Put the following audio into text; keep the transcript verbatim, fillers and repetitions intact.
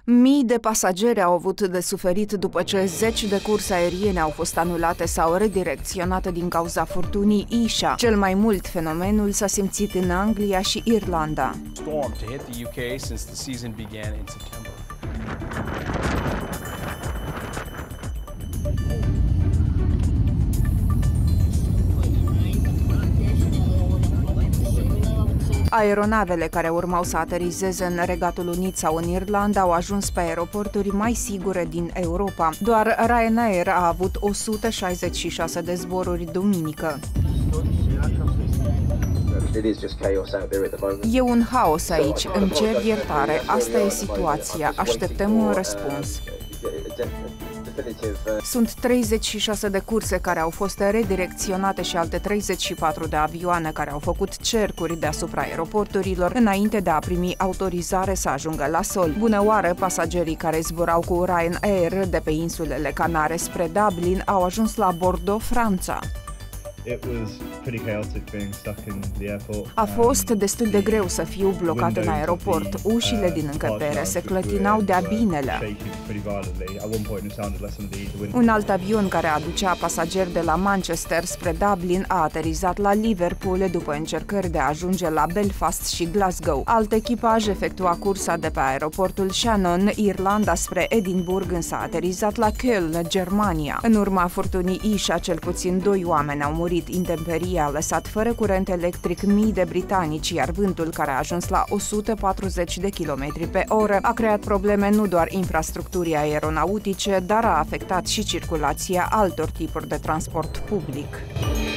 Mii de pasageri au avut de suferit după ce zeci de curse aeriene au fost anulate sau redirecționate din cauza furtunii Isha. Cel mai mult, fenomenul s-a simțit în Anglia și Irlanda. Storm to hit the U K since the season began in September. Aeronavele care urmau să aterizeze în Regatul Unit sau în Irlanda au ajuns pe aeroporturi mai sigure din Europa. Doar Ryanair a avut o sută șaizeci și șase de zboruri duminică. E un haos aici, îmi cer iertare, asta e situația, așteptăm un răspuns. Sunt treizeci și șase de curse care au fost redirecționate și alte treizeci și patru de avioane care au făcut cercuri deasupra aeroporturilor înainte de a primi autorizare să ajungă la sol. Bună oară, pasagerii care zburau cu Ryanair de pe insulele Canare spre Dublin au ajuns la Bordeaux, Franța. A fost destul de greu să fiu blocat în aeroport. Ușile din încăpere se clătinau de-a binele. Un alt avion care aducea pasageri de la Manchester spre Dublin a aterizat la Liverpool după încercări de a ajunge la Belfast și Glasgow. Alt echipaj efectua cursa de pe aeroportul Shannon, Irlanda, spre Edinburgh, însă a aterizat la Köln, Germania. În urma furtunii Isha, cel puțin doi oameni au murit. Intemperia a lăsat fără curent electric mii de britanici, iar vântul, care a ajuns la o sută patruzeci de kilometri pe oră, a creat probleme nu doar infrastructurii aeronautice, dar a afectat și circulația altor tipuri de transport public.